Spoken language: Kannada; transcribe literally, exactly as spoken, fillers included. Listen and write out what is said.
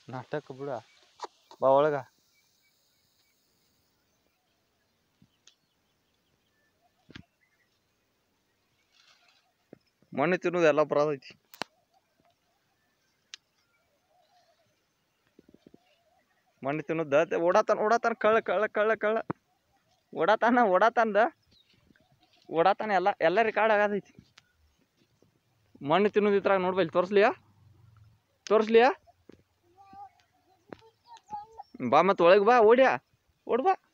ನಾಟಕ ಬಿಡ ಬಾ ಒಳಗ ಮಣ್ಣು ತಿನ್ನೋದು ಎಲ್ಲ ಅಪರಾಧ ಐತಿ ಮಣ್ಣು ತಿನ್ನೋದು ಓಡಾತಾನ ಓಡಾತಾನ ಕಳ್ಳ ಕಳ್ಳ ಕಳ್ಳ ಕಳ್ಳ ಓಡಾತಾನ ಓಡಾತಾನದ ಓಡಾತಾನ ಎಲ್ಲ ಎಲ್ಲ ರೆಕಾರ್ಡ್ ಆಗತೈತಿ ಮಣ್ಣು ತಿನ್ನೋದು ಇದ್ರಾಗ ನೋಡ್ಬಲ್ಲಿ ತೋರಿಸ್ಲಿಯಾ ತೋರಿಸ್ಲಿಯಾ ಬಾ ಮತ್ತೆ ಒಳಗೆ ಬಾ ಓಡ್ಯಾ ಓಡ್ ಬಾ